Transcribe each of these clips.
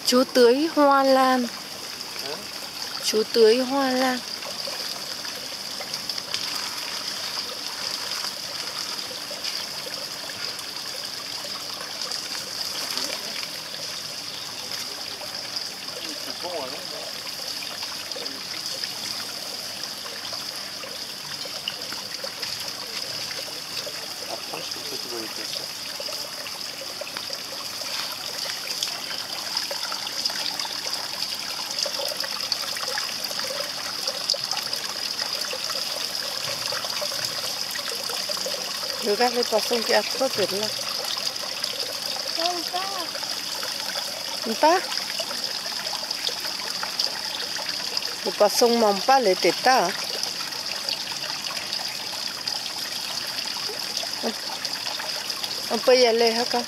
Chú tưới hoa lan. Chú tưới hoa lan. Regarde les poissons qui attrapent là. Pas. Les poissons ne mangent pas les tétas. Hein. On peut y aller, hein,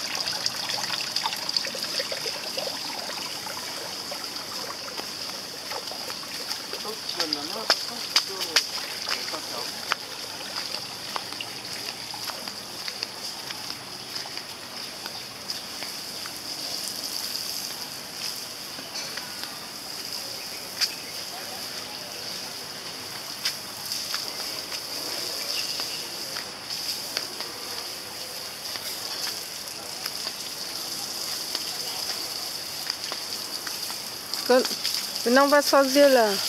Maintenant on va choisir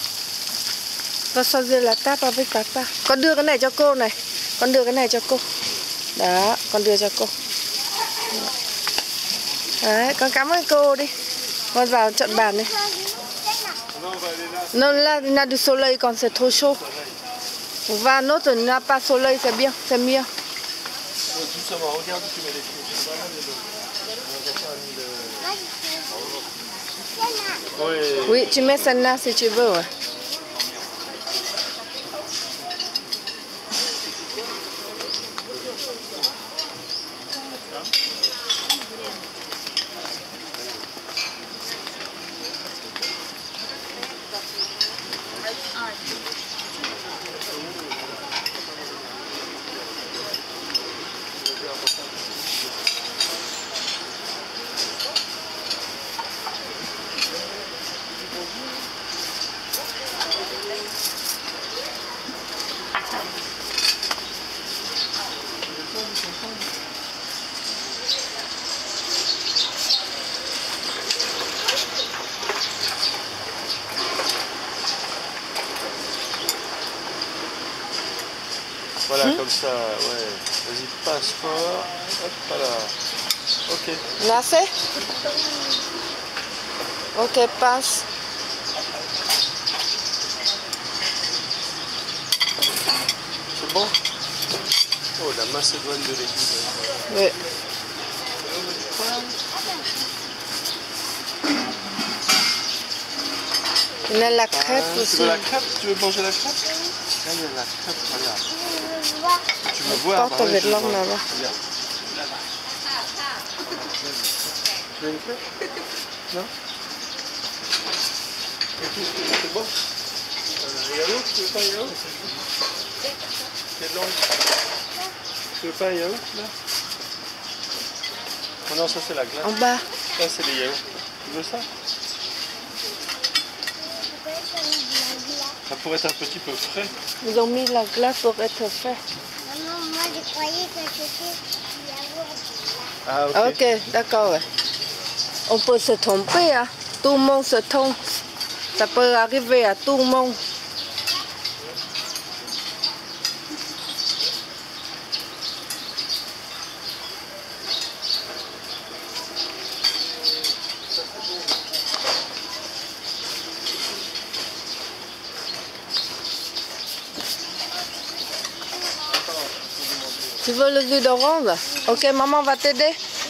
la table avec papa. Con đưa cái này cho cô này. Con đưa cái này cho cô. Đó, con đưa cho cô. Đấy, con cảm ơn cô đi. Con vào chọn bàn đi. Non, là il y a du soleil quand c'est trop chaud. On va à un autre, il n'y a pas de soleil, c'est bien, c'est mieux. Justement, regarde où tu mets les pieds. Oui, tu mets celle-là si tu veux. Ouais. Voilà, comme ça, ouais. Vas-y, passe fort. Hop, voilà. Ok. Là, c'est? Ok, passe. C'est bon? Oh, la macédoine de légumes. Oui. Il y a la crêpe aussi. Tu veux la crêpe? Tu veux manger la crêpe? Là, il y a la crêpe, regarde. Tu veux voir? Porte avec l'homme là-bas. Regarde. Tu veux une crêpe? Non? C'est bon? Yaourt? Tu veux pas un yaourt? Quelle langue? Tu veux pas un yaourt là? Oh non, ça c'est la glace. En bas. Ça c'est les yaourts. Tu veux ça? Ça pourrait être un petit peu frais. Ils ont mis la glace pour être fait. Maman, moi je croyais que c'était du yaourt. Ah ok. Ok, d'accord. Ouais. On peut se tromper, hein. Tout le monde se trompe. Ça peut arriver à tout le monde. Tu veux le jus d'orange? Ok, maman va t'aider.